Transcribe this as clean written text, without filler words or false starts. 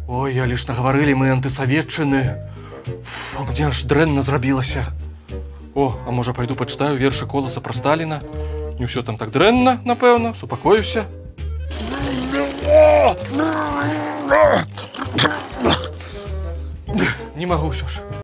Ой, я лишь нагаварылі мы антысаветчыны. Мне аж дрэнна зрабілася. О, а можа пайду пачытаю вершы Коласа пра Сталіна? Не ўсё там так дрэнна, напэўна, супакоюся. Не магу ўсё ж.